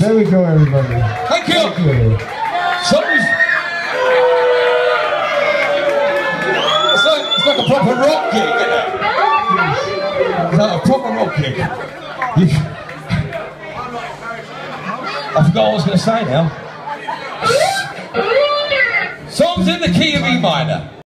There we go, everybody. Thank you. Thank you. It's like a proper rock gig, isn't it? It's like a proper rock gig. I forgot what I was going to say now. Songs in the key of E minor.